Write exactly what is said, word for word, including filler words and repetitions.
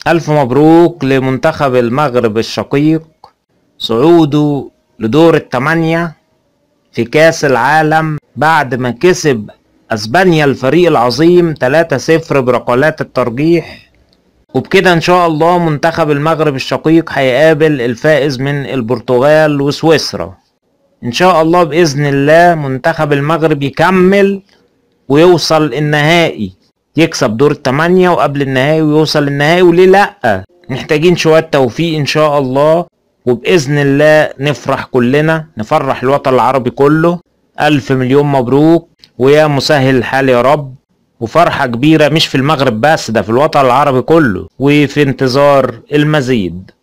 ألف مبروك لمنتخب المغرب الشقيق صعوده لدور الثمانية في كاس العالم بعد ما كسب اسبانيا الفريق العظيم ثلاثة صفر بركلات الترجيح. وبكده ان شاء الله منتخب المغرب الشقيق هيقابل الفائز من البرتغال وسويسرا. ان شاء الله باذن الله منتخب المغرب يكمل ويوصل النهائي، يكسب دور الثمانية وقبل النهائي ويوصل النهائي، وليه لا؟ محتاجين شوية توفيق ان شاء الله، وباذن الله نفرح كلنا، نفرح الوطن العربي كله. الف مليون مبروك ويا مسهل الحال يا رب. وفرحة كبيرة مش في المغرب بس، ده في الوطن العربي كله، وفي انتظار المزيد.